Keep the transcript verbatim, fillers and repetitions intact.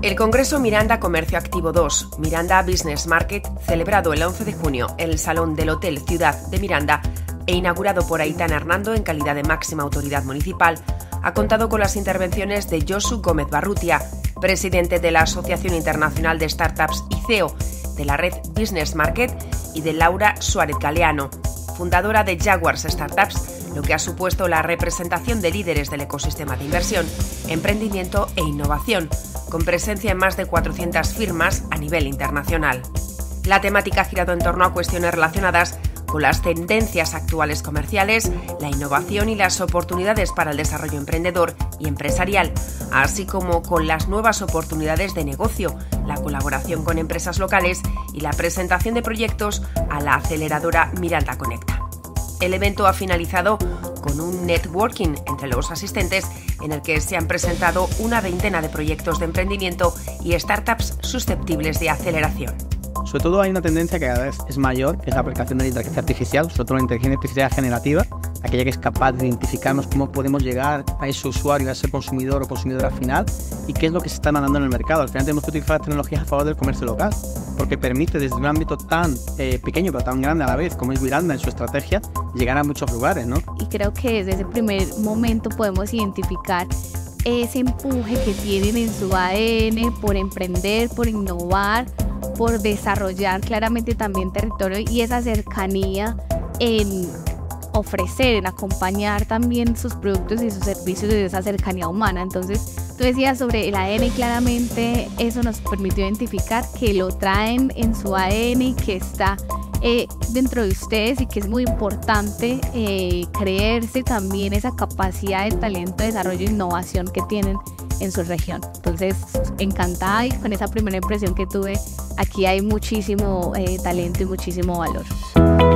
El Congreso Miranda Comercio Activo dos, Miranda Business Market, celebrado el once de junio en el Salón del Hotel Ciudad de Miranda e inaugurado por Aitana Hernando en calidad de máxima autoridad municipal, ha contado con las intervenciones de Josu Gómez Barrutia, presidente de la Asociación Internacional de Startups y C E O de la red Business Market, y de Laura Suárez Galeano, fundadora de Jaguars Startups, lo que ha supuesto la representación de líderes del ecosistema de inversión, emprendimiento e innovación, con presencia en más de cuatrocientas firmas a nivel internacional. La temática ha girado en torno a cuestiones relacionadas con las tendencias actuales comerciales, la innovación y las oportunidades para el desarrollo emprendedor y empresarial, así como con las nuevas oportunidades de negocio, la colaboración con empresas locales y la presentación de proyectos a la aceleradora Miranda Conecta. El evento ha finalizado con un networking entre los asistentes en el que se han presentado una veintena de proyectos de emprendimiento y startups susceptibles de aceleración. Sobre todo hay una tendencia que cada vez es mayor, que es la aplicación de la inteligencia artificial, sobre todo la inteligencia artificial generativa, aquella que es capaz de identificarnos cómo podemos llegar a ese usuario, a ese consumidor o consumidora final y qué es lo que se está mandando en el mercado. Al final tenemos que utilizar las tecnologías a favor del comercio local, porque permite desde un ámbito tan eh, pequeño pero tan grande a la vez como es Miranda en su estrategia, llegar a muchos lugares, ¿no? Y creo que desde ese primer momento podemos identificar ese empuje que tienen en su A D N por emprender, por innovar, por desarrollar claramente también territorio y esa cercanía en ofrecer, en acompañar también sus productos y sus servicios de esa cercanía humana. Entonces, tú decías sobre el A D N y claramente eso nos permitió identificar que lo traen en su A D N y que está eh, dentro de ustedes y que es muy importante eh, creerse también esa capacidad de talento, desarrollo e innovación que tienen en su región. Entonces, encantada y con esa primera impresión que tuve, aquí hay muchísimo eh, talento y muchísimo valor.